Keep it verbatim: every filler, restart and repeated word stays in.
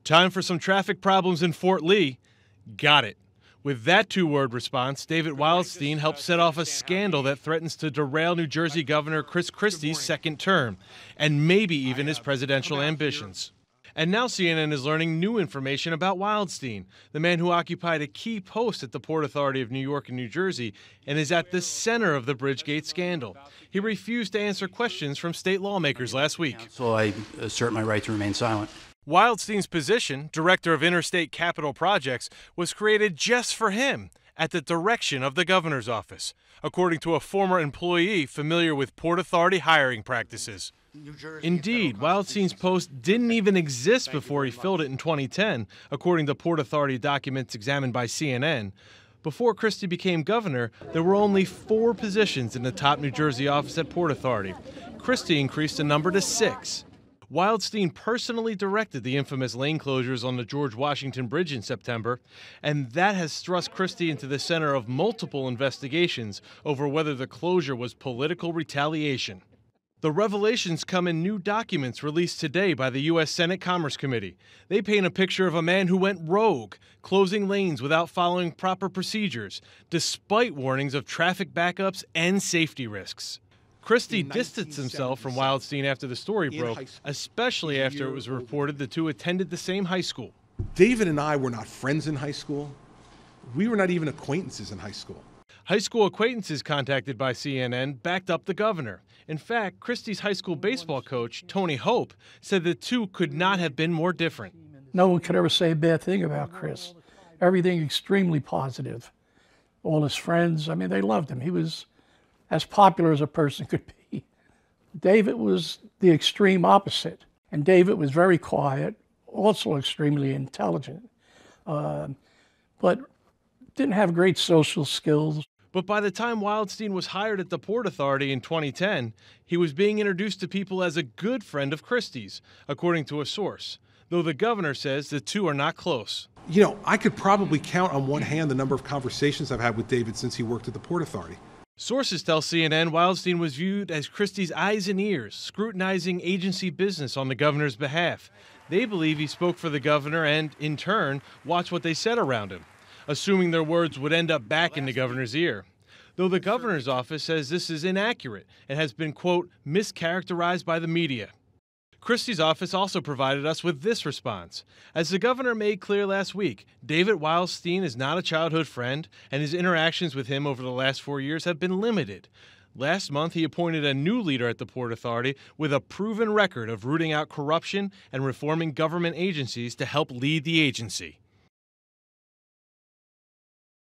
Time for some traffic problems in Fort Lee. Got it. With that two-word response, David Wildstein helped set off a scandal that threatens to derail New Jersey Governor Chris Christie's second term, and maybe even his presidential ambitions. And now C N N is learning new information about Wildstein, the man who occupied a key post at the Port Authority of New York and New Jersey and is at the center of the Bridgegate scandal. He refused to answer questions from state lawmakers last week. So I assert my right to remain silent. Wildstein's position, Director of Interstate Capital Projects, was created just for him at the direction of the governor's office, according to a former employee familiar with Port Authority hiring practices. Indeed, Wildstein's post didn't even exist before he filled it in twenty ten, according to Port Authority documents examined by C N N. Before Christie became governor, there were only four positions in the top New Jersey office at Port Authority. Christie increased the number to six. Wildstein personally directed the infamous lane closures on the George Washington Bridge in September, and that has thrust Christie into the center of multiple investigations over whether the closure was political retaliation. The revelations come in new documents released today by the U S Senate Commerce Committee. They paint a picture of a man who went rogue, closing lanes without following proper procedures, despite warnings of traffic backups and safety risks. Christie distanced himself from Wildstein after the story broke, especially after it was reported the two attended the same high school. David and I were not friends in high school. We were not even acquaintances in high school. High school acquaintances contacted by C N N backed up the governor. In fact, Christie's high school baseball coach, Tony Hope, said the two could not have been more different. No one could ever say a bad thing about Chris. Everything extremely positive. All his friends, I mean, they loved him. He was as popular as a person could be. David was the extreme opposite. And David was very quiet, also extremely intelligent, uh, but didn't have great social skills. But by the time Wildstein was hired at the Port Authority in twenty ten, he was being introduced to people as a good friend of Christie's, according to a source, though the governor says the two are not close. You know, I could probably count on one hand the number of conversations I've had with David since he worked at the Port Authority. Sources tell C N N Wildstein was viewed as Christie's eyes and ears, scrutinizing agency business on the governor's behalf. They believe he spoke for the governor and, in turn, watched what they said around him, assuming their words would end up back in the governor's ear. Though the governor's office says this is inaccurate and has been, quote, mischaracterized by the media. Christie's office also provided us with this response. As the governor made clear last week, David Wildstein is not a childhood friend, and his interactions with him over the last four years have been limited. Last month, he appointed a new leader at the Port Authority with a proven record of rooting out corruption and reforming government agencies to help lead the agency.